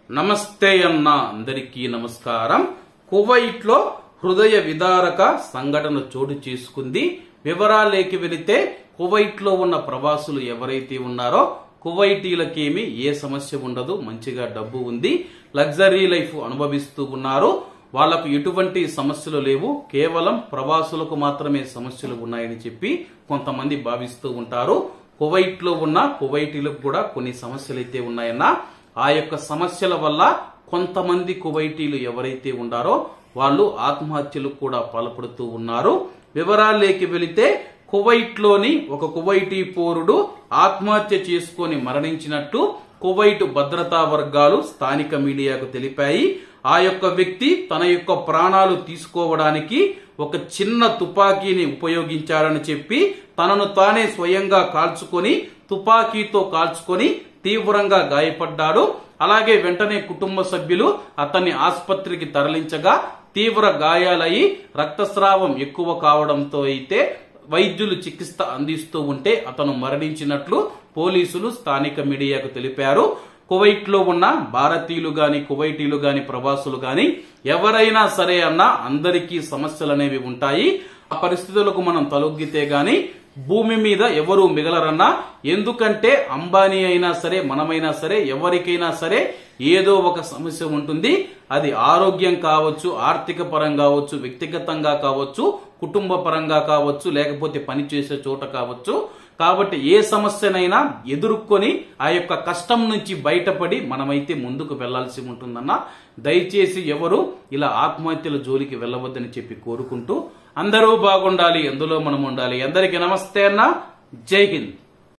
నమస్తే అన్న అందరికీ నమస్కారం. కువైట్ లో హృదయ విదారక సంఘటన చోటు చేసుకుంది. వివరాలేకి వెళితే కువైట్ లో ఉన్న ప్రవాసులు ఎవరైతే ఉన్నారో కువైటీలకేమి ఏ సమస్య ఉండదు, మంచిగా డబ్బు ఉంది, లగ్జరీ లైఫ్ అనుభవిస్తూ ఉన్నారు. వాళ్లకు ఎటువంటి సమస్యలు లేవు, కేవలం ప్రవాసులకు మాత్రమే సమస్యలు ఉన్నాయని చెప్పి కొంతమంది భావిస్తూ ఉంటారు. కువైట్ లో ఉన్న కువైటీలకు కూడా కొన్ని సమస్యలు అయితే ఉన్నాయన్న. ఆ యొక్క సమస్యల వల్ల కొంతమంది కువైటీలు ఎవరైతే ఉన్నారో వాళ్ళు ఆత్మహత్యలు కూడా పాల్పడుతూ ఉన్నారు. వివరాల్లోకి వెళితే కువైట్ లోని ఒక కువైటీ పౌరుడు ఆత్మహత్య చేసుకొని మరణించినట్టు కువైట్ భద్రతా వర్గాలు స్థానిక మీడియాకు తెలిపాయి. ఆ యొక్క వ్యక్తి తన యొక్క ప్రాణాలు తీసుకోవడానికి ఒక చిన్న తుపాకీని ఉపయోగించాడని చెప్పి తనను తానే స్వయంగా కాల్చుకొని తుపాకీతో కాల్చుకొని తీవ్రంగా గాయపడ్డాడు. అలాగే వెంటనే కుటుంబ సభ్యులు అతన్ని ఆసుపత్రికి తరలించగా తీవ్ర గాయాలయ్యి రక్తస్రావం ఎక్కువ కావడంతో అయితే వైద్యులు చికిత్స అందిస్తూ ఉంటే అతను మరణించినట్లు పోలీసులు స్థానిక మీడియాకు తెలిపారు. కువైట్ లో ఉన్న భారతీయులు గాని కువైటీలు గాని ప్రవాసులు గాని ఎవరైనా సరే అన్న అందరికీ సమస్యలు అనేవి ఉంటాయి. ఆ పరిస్థితులకు మనం తలొగ్గితే గాని భూమి మీద ఎవరు మిగలరన్నా. ఎందుకంటే అంబానీ అయినా సరే మనమైనా సరే ఎవరికైనా సరే ఏదో ఒక సమస్య ఉంటుంది. అది ఆరోగ్యం కావచ్చు, ఆర్థిక పరంగా కావచ్చు, వ్యక్తిగతంగా కావచ్చు, కుటుంబ పరంగా కావచ్చు, లేకపోతే పనిచేసే చోట కావచ్చు. కాబట్టి ఏ సమస్యనైనా ఎదుర్కొని ఆ యొక్క కష్టం నుంచి బయటపడి మనమైతే ముందుకు వెళ్లాల్సి ఉంటుందన్న. దయచేసి ఎవరు ఇలా ఆత్మహత్యల జోలికి వెళ్ళవద్దని చెప్పి కోరుకుంటూ అందరూ బాగుండాలి, అందులో మనం ఉండాలి. అందరికీ నమస్తే అన్న. జై హింద్.